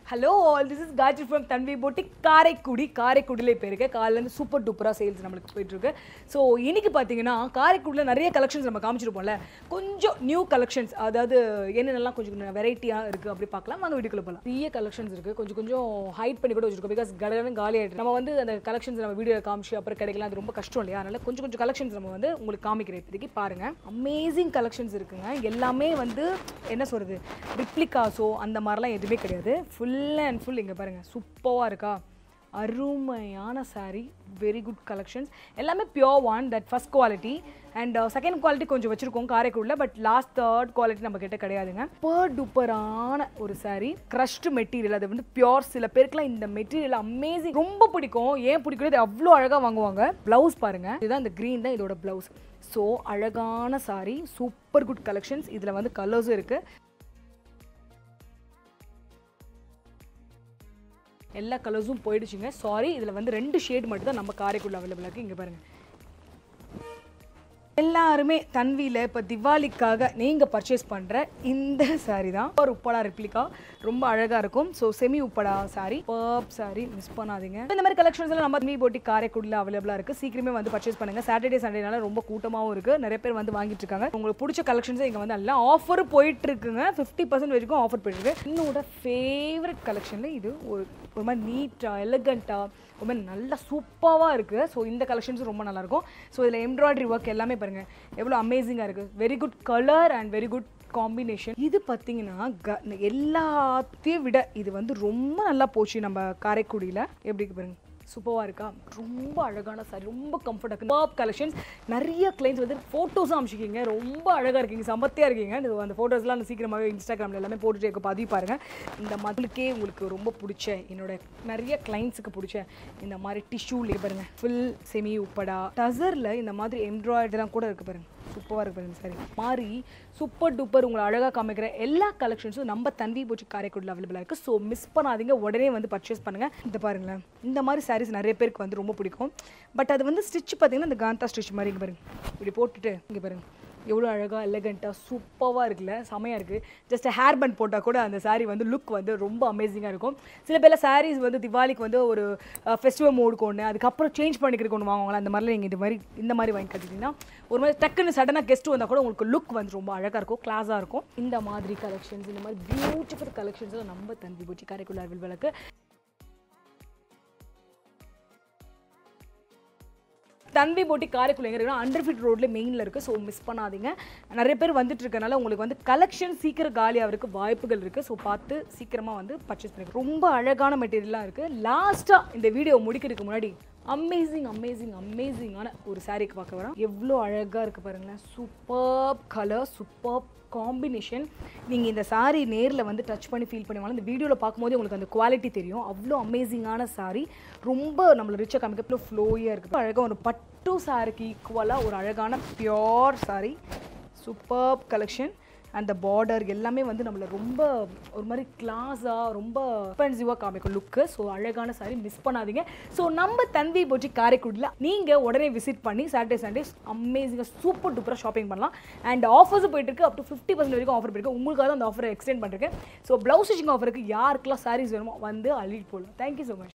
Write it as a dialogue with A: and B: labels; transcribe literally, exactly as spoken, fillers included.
A: Hello all, this is Gayatri from Thanvi Boutique, Karaikudi. Karaikudile இப்போ இருக்கு. காலையில super டூப்பரா sales நமக்கு போயிட்டு இருக்கு. சோ இன்னைக்கு பாத்தீங்கன்னா காரைக்குடில நிறைய கலெக்ஷன்ஸ் நம்ம காமிச்சிருப்போம்ல. கொஞ்சம் நியூ கலெக்ஷன்ஸ் அதாவது என்னென்னலாம் கொஞ்சம் வெரைட்டியா இருக்கு அப்படி பார்க்கலாம். வாங்க வீடியோக்குள்ள போலாம். நிறைய கலெக்ஷன்ஸ் இருக்கு. கொஞ்சம் கொஞ்சம் ஹைட் பண்ணி கூட வச்சிருக்கோம் because கடகடன்னு காலி ஆயிடுது. நம்ம வந்து அந்த கலெக்ஷன்ஸ் நம்ம வீடியோல காமிச்சு அப்புறம் கிடைக்கலாம் அது ரொம்ப கஷ்டம் இல்லையா? அதனால கொஞ்சம் கொஞ்சம் கலெக்ஷன்ஸ் நம்ம வந்து உங்களுக்கு காமிக்கிறேன் இப்போதைக்கு பாருங்க. அமேசிங் கலெக்ஷன்ஸ் இருக்குங்க. எல்லாமே வந்து என்ன சொல்றது? ரிப்ளிகாஸோ அந்த மாதிரிலாம் எதுவுமே கிடையாது. ஃபுல் full and full இங்க பாருங்க சூப்பரா இருக்கா அருமையான saree very good collections எல்லாமே pure one that first quality and uh, second quality கொஞ்சம் வச்சிருக்கோம் காரைக்குடில but last third quality நம்ம கிட்ட கிடையாதுங்க super duperான ஒரு saree crushed material அது வந்து pure சில பேருக்குலாம் இந்த மெட்டீரியல் amazing ரொம்ப பிடிக்கும் ஏன் பிடிக்குது இது அவ்ளோ அழகா வாங்குவாங்க blouse பாருங்க இதுதான் இந்த green தான் இதோட blouse so அழகான saree super good collections இதுல வந்து கலர்ஸ் இருக்கு எல்லா கலர்ஸும் போயிடுச்சுங்க சாரி இதுல வந்து ரெண்டு ஷேட் மட்டும் தான் நம்ம காரைக்குடில அவேலபிள் இருக்கு இங்க பாருங்க எல்லாருமே தன்வில இப்ப திவாலிக்காக நீங்க பர்ச்சேஸ் பண்ற இந்த saree தான் ஒரு உப்படா ரெப்ளிகா ரொம்ப அழகா இருக்கும் சோ செமி உப்படா saree பர்ப் saree மிஸ் பண்ணாதீங்க இந்த மாதிரி கலெக்ஷன்ஸ் எல்லாம் நம்ம தன்வி போட்டி காரைக்குடில அவேலபிளா இருக்கு சீக்கிரமே வந்து பர்ச்சேஸ் பண்ணுங்க சாட்டர்டே சண்டேனால ரொம்ப கூட்டமாவும் இருக்கு நிறைய பேர் வந்து வாங்கிட்டு இருக்காங்க உங்களுக்கு பிடிச்ச கலெக்ஷன்ஸ் இங்க வந்து எல்லாம் ஆஃபர் போயிட்டு இருக்குங்க fifty percent வரைக்கும் ஆஃபர் போயிட்டு இருக்கு என்னோட ஃபேவரட் கலெக்ஷன்ல இது ஒரு ஒரு மாதிரி நீட்டா எலிகண்டா ரொம்ப நல்ல சூப்பராவா இருக்கு சோ இந்த கலெக்ஷன்ஸ் ரொம்ப நல்லா இருக்கும் சோ இதுல எம்ப்ராய்டரி வர்க் எல்லாமே பாருங்க எவ்வளவு அமேசிங்கா இருக்கு very good colour and very good combination இது பாத்தீங்கன்னா எல்லாத்தையும் விட இது வந்து ரொம்ப நல்லா போச்சு நம்ம காரைக்குடியில எப்படி பாருங்க சூப்பரா இருக்கா ரொம்ப அழகான saree ரொம்ப கம்ஃபர்ட்டா டாப் கலெக்ஷன்ஸ் நிறைய கிளையன்ட்ஸ் வந்து போட்டோஸ் அனுப்பிச்சிருக்கீங்க ரொம்ப அழகா இருக்கீங்க சமத்தியா இருக்கீங்க அந்த போட்டோஸ்லாம் சீக்கிரமாவே இன்ஸ்டாகிராம்ல எல்லாமே போட்டுட்டே இருக்க பதிவு பாருங்க இந்த மாதிரிக்கே உங்களுக்கு ரொம்ப பிடிச்ச என்னோட நிறைய கிளையன்ட்ஸ்க்கு பிடிச்ச இந்த மாதிரி டிஷ்யூல பாருங்க ஃபுல் செமி உப்படா டசர்ல இந்த மாதிரி எம்ப்ராய்டரிலாம் கூட இருக்கு பாருங்க சூப்பரா இருக்கு பாருங்க சாரி மாதிரி சூப்பர் டூப்பர் உங்களை அழகா காமிக்கிற எல்லா கலெக்ஷன்ஸும் நம்ம தன்வி போச்சு காரைக்குடில அவைலபிளா இருக்கு ஸோ மிஸ் பண்ணாதீங்க உடனே வந்து பர்ச்சேஸ் பண்ணுங்க இந்த பாருங்களேன் இந்த மாதிரி சாரீஸ் நிறைய பேருக்கு வந்து ரொம்ப பிடிக்கும் பட் அது வந்து ஸ்டிச் பார்த்தீங்கன்னா இந்த காந்தா ஸ்டிச் மாதிரி இங்கே பாருங்க இப்படி போட்டுட்டு இங்கே பாருங்க எவ்வளோ அழகாக எலகண்ட்டாக சூப்பராக இருக்குல்ல செமையாக இருக்குது ஜஸ்ட் ஹேர் பண்ட் போட்டால் கூட அந்த சாரீ வந்து லுக் வந்து ரொம்ப அமேசிங்காக இருக்கும் சில பேரில் சாரீஸ் வந்து திவாலிக்கு வந்து ஒரு ஃபெஸ்டிவல் மோடுக்கு ஒன்று அதுக்கப்புறம் சேஞ்ச் பண்ணிக்கிறதுக்கு ஒன்று வாங்குவாங்களா அந்த மாதிரிலாம் நீங்கள் இது மாதிரி இந்த மாதிரி வாங்கி கட்டிட்டீங்கன்னா ஒரு மாதிரி டக்குன்னு சடனாக கெஸ்ட் வந்தால் கூட உங்களுக்கு லுக் வந்து ரொம்ப அழகாக இருக்கும் கிளாஸாக இருக்கும் இந்த மாதிரி கலெக்ஷன்ஸ் இந்த மாதிரி பியூட்டிஃபுல் கலெக்ஷன்ஸில் நம்ம தன்வி போச்சு காரைக்குடி அவைலபிள் இருக்கு தன்வி போட்டி காரைக்குடி எங்க இருக்குன்னா அண்டர் ஃபீட் ரோட்ல மெயின்ல இருக்கு ஸோ மிஸ் பண்ணாதீங்க நிறைய பேர் வந்துட்டு இருக்கனால உங்களுக்கு வந்து கலெக்ஷன் சீக்கிரம் காலியாகிறதுக்கு வாய்ப்புகள் இருக்கு ஸோ பார்த்து சீக்கிரமா வந்து பர்ச்சேஸ் பண்ணிக்க ரொம்ப அழகான மெட்டீரியலாக இருக்கு லாஸ்டா இந்த வீடியோ முடிக்கிறதுக்கு முன்னாடி அமேசிங் அமேசிங் அமேசிங்கான ஒரு சாரீக்கு பார்க்க வரோம் எவ்வளோ அழகாக இருக்குது பாருங்களேன் சூப்பர் கலர் சூப்பர் காம்பினேஷன் நீங்கள் இந்த சாரீ நேரில் வந்து டச் பண்ணி ஃபீல் பண்ணுவாங்க இந்த வீடியோவில் பார்க்கும்போது உங்களுக்கு அந்த குவாலிட்டி தெரியும் அவ்வளோ அமேசிங்கான சாரீ ரொம்ப நம்மளை ரிச்சாக காமிக்க ஃப்ளோயாக இருக்குது அழகாக ஒரு பட்டு சாரிக்கு ஈக்குவலாக ஒரு அழகான பியோர் சாரீ சூப்பர் கலெக்ஷன் அந்த பார்டர் எல்லாமே வந்து நம்மளை ரொம்ப ஒரு மாதிரி கிளாஸாக ரொம்ப எக்ஸ்பென்சிவாக காமிக்கும் லுக்கு ஸோ அழகான சாரி மிஸ் பண்ணாதீங்க ஸோ நம்ம தன்வி போச்சு காரைக்குடியில் நீங்கள் உடனே விசிட் பண்ணி சாட்டர்டே சண்டேஸ் அமேசிங்காக சூப்பர் டூப்பராக ஷாப்பிங் பண்ணலாம் அண்ட் ஆஃபர்ஸ் போயிட்டு இருக்கு அப் டு ஃபிஃப்டி பர்சன்ட் வரைக்கும் ஆஃபர் போயிருக்கு உங்களுக்காக அந்த ஆஃபரை எக்ஸ்டெண்ட் பண்ணிருக்கேன் ஸோ ப்ளவுஸ் ஸ்டிச்சிங் ஆஃபருக்கு யாருக்கெல்லாம் சாரீஸ் வேணுமோ வந்து அள்ளிட்டு போகலாம் தேங்க்யூ ஸோ மச்